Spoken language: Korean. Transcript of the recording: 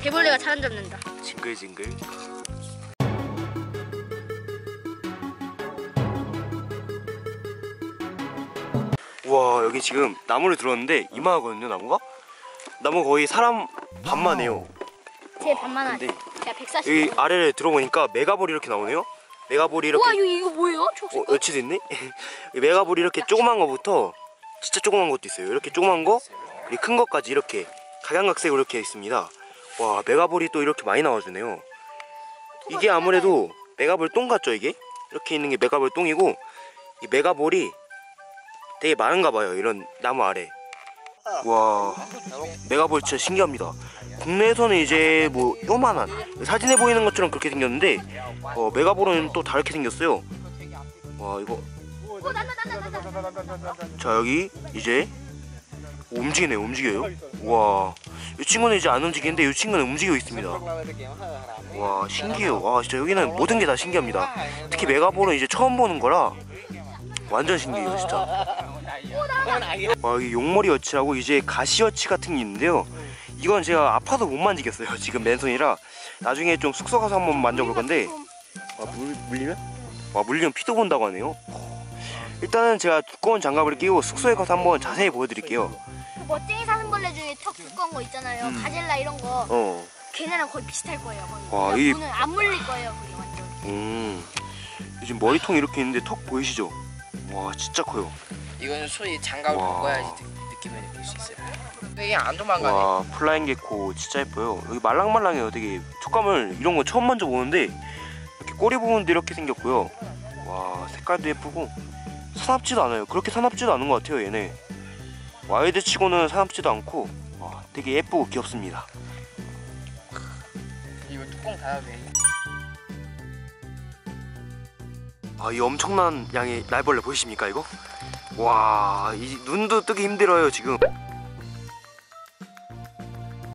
개벌레가 사람 잡는다. 징글징글. 우와, 여기 지금 나무를 들었는데 이만하거든요, 나무가? 나무 거의 사람 반만 해요. 제 반만 하지. 근데 제가 140. 여기 아래를 들어보니까 메가볼이 이렇게 나오네요. 메가볼이 이렇게. 우와, 이거 뭐예요? 초록색. 여치도 있네? 메가볼이 이렇게 조그만 거부터 진짜 조그만 것도 있어요. 이렇게 조그만 거, 그리고 큰 것까지 이렇게 각양각색으로 이렇게 있습니다. 와, 메가볼이 또 이렇게 많이 나와주네요. 이게 아무래도 메가볼 똥 같죠, 이게? 이렇게 있는 게 메가볼 똥이고, 이 메가볼이 되게 많은가 봐요, 이런 나무 아래. 와, 메가볼 진짜 신기합니다. 국내에서는 이제 뭐 요만한 사진에 보이는 것처럼 그렇게 생겼는데 메가볼은 또 다르게 생겼어요. 와, 이거. 자, 여기 이제 움직이네요. 움직여요. 와, 이 친구는 이제 안 움직이는데 이 친구는 움직이고 있습니다. 와, 신기해요. 와, 진짜 여기는 모든 게 다 신기합니다. 특히 메가볼은 이제 처음 보는 거라 완전 신기해요, 진짜. 와, 여기 용머리 여치라고 이제 가시 여치 같은 게 있는데요. 이건 제가 아파서 못 만지겠어요. 지금 맨손이라. 나중에 좀 숙소 가서 한번 만져볼 건데. 와, 물리면? 와, 물리면 피도 본다고 하네요. 일단은 제가 두꺼운 장갑을 끼고 숙소에 가서 한번 자세히 보여드릴게요. 그 멋쟁이 사슴벌레 중에 턱 두꺼운 거 있잖아요. 가젤라 이런 거. 걔네랑 거의 비슷할 거예요. 거의. 와, 이 눈은 안 물릴 거예요, 그게 완전. 지금 머리통 이렇게 있는데 턱 보이시죠? 와, 진짜 커요. 이거는 소위 장갑을 바꿔야지 느낌을 느낄 수 있어요. 이게 안 도망가네. 와, 플라잉 게코 진짜 예뻐요. 여기 말랑말랑해요. 되게 촉감을 이런 거 처음 만져보는데 이렇게 꼬리 부분도 이렇게 생겼고요. 와, 색깔도 예쁘고 사납지도 않아요. 그렇게 사납지도 않은 것 같아요, 얘네. 와이드 치고는 사납지도 않고 와, 되게 예쁘고 귀엽습니다. 이거 뚜껑 닫아도 돼. 아, 이 엄청난 양의 날벌레 보이십니까, 이거? 와, 이 눈도 뜨기 힘들어요, 지금.